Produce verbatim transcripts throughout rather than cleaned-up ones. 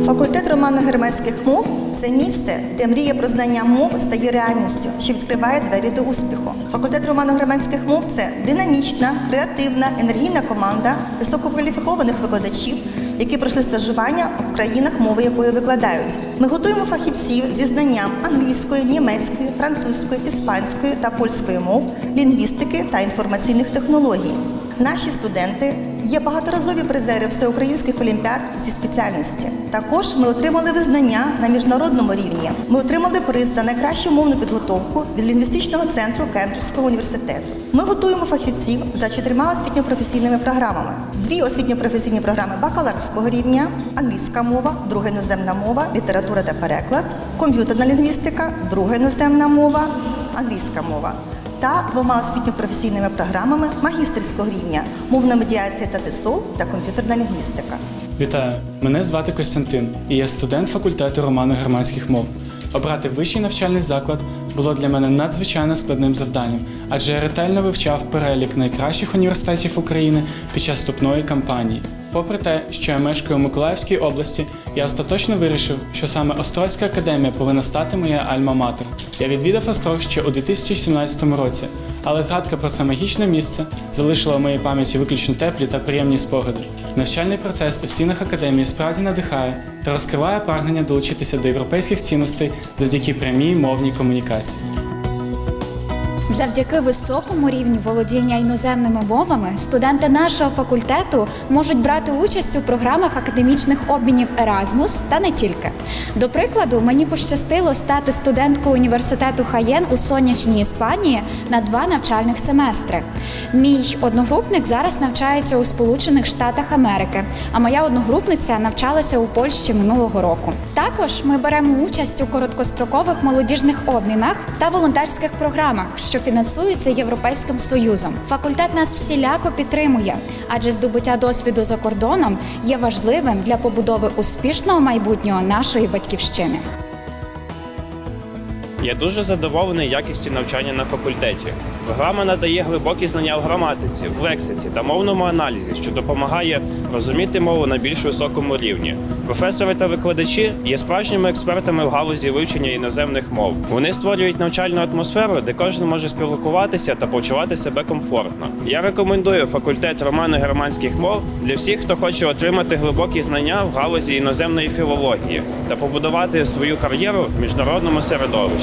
Факультет романо-германських мов – це місце, де мрія про знання мов стає реальністю, що відкриває двері до успіху. Факультет романо-германських мов – це динамічна, креативна, енергійна команда висококваліфікованих викладачів, які пройшли стажування в країнах, мови якої викладають. Ми готуємо фахівців зі знанням англійської, німецької, французької, іспанської та польської мов, лінгвістики та інформаційних технологій. Наші студенти є багаторазові призери всеукраїнських олімпіад зі спеціальності. Також ми отримали визнання на міжнародному рівні. Ми отримали приз за найкращу мовну підготовку від лінгвістичного центру Кембриджського університету. Ми готуємо фахівців за чотирма освітньо-професійними програмами. Дві освітньо-професійні програми бакалаврського рівня, англійська мова, друга іноземна мова, література та переклад, комп'ютерна лінгвістика, друга іноземна мова, англійська мова. Та двома освітньо-професійними програмами магістерського рівня «Мовна медіація та ТЕСОЛ» та «Комп'ютерна лінгвістика». Вітаю! Мене звати Костянтин, і я студент факультету романо-германських мов. Обрати вищий навчальний заклад було для мене надзвичайно складним завданням, адже я ретельно вивчав перелік найкращих університетів України під час вступної кампанії. Попри те, що я мешкаю у Миколаївській області, я остаточно вирішив, що саме Острозька академія повинна стати моя альма-матер. Я відвідав Острог ще у дві тисячі сімнадцятому році, але згадка про це магічне місце залишила в моїй пам'яті виключно теплі та приємні спогади. Навчальний процес у стінах академії справді надихає та розкриває прагнення долучитися до європейських цінностей завдяки прямій мовній комунікації. Завдяки високому рівню володіння іноземними мовами студенти нашого факультету можуть брати участь у програмах академічних обмінів Еразмус та не тільки. До прикладу, мені пощастило стати студенткою університету Хаєн у сонячній Іспанії на два навчальних семестри. Мій одногрупник зараз навчається у Сполучених Штатах Америки, а моя одногрупниця навчалася у Польщі минулого року. Також ми беремо участь у короткострокових молодіжних обмінах та волонтерських програмах, що фінансується Європейським Союзом. Факультет нас всіляко підтримує, адже здобуття досвіду за кордоном є важливим для побудови успішного майбутнього нашої батьківщини. Я дуже задоволений якістю навчання на факультеті. Програма надає глибокі знання в граматиці, в лексиці та мовному аналізі, що допомагає розуміти мову на більш високому рівні. Професори та викладачі є справжніми експертами в галузі вивчення іноземних мов. Вони створюють навчальну атмосферу, де кожен може спілкуватися та почувати себе комфортно. Я рекомендую факультет романо-германських мов для всіх, хто хоче отримати глибокі знання в галузі іноземної філології та побудувати свою кар'єру в міжнародному середовищі.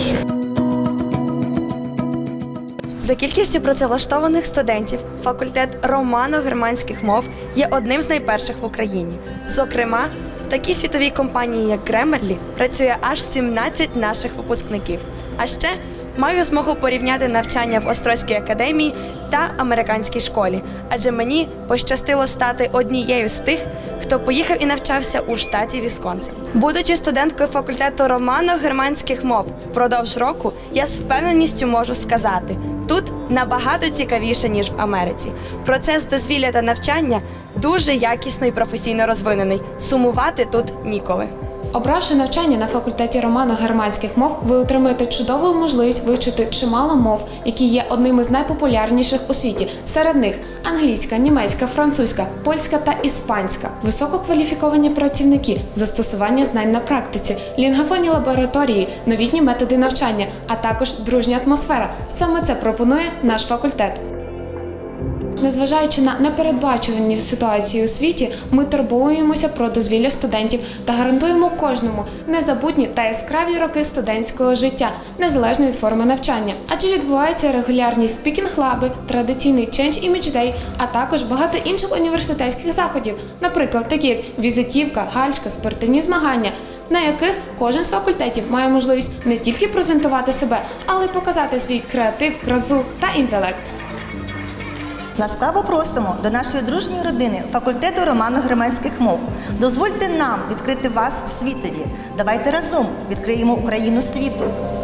За кількістю працевлаштованих студентів факультет романо-германських мов є одним з найперших в Україні. Зокрема, в такій світовій компанії, як Grammarly, працює аж сімнадцять наших випускників. А ще маю змогу порівняти навчання в Острозькій академії та американській школі, адже мені пощастило стати однією з тих, хто поїхав і навчався у штаті Вісконсин. Будучи студенткою факультету романо-германських мов впродовж року, я з впевненістю можу сказати, тут набагато цікавіше, ніж в Америці. Процес дозвілля та навчання дуже якісно і професійно розвинений. Сумувати тут ніколи. Обравши навчання на факультеті романо-германських мов, ви отримаєте чудову можливість вивчити чимало мов, які є одними з найпопулярніших у світі. Серед них англійська, німецька, французька, польська та іспанська. Висококваліфіковані працівники, застосування знань на практиці, лінгвофонні лабораторії, новітні методи навчання, а також дружня атмосфера. Саме це пропонує наш факультет. Незважаючи на непередбачувані ситуації у світі, ми турбуємося про дозвілля студентів та гарантуємо кожному незабутні та яскраві роки студентського життя, незалежно від форми навчання. Адже відбуваються регулярні спікінг-лаби, традиційний Change Image Day, а також багато інших університетських заходів, наприклад, такі як візитівка, гальшка, спортивні змагання, на яких кожен з факультетів має можливість не тільки презентувати себе, але й показати свій креатив, красу та інтелект. Ласкаво просимо до нашої дружньої родини факультету романо-германських мов. Дозвольте нам відкрити вас світові. Давайте разом відкриємо Україну світу.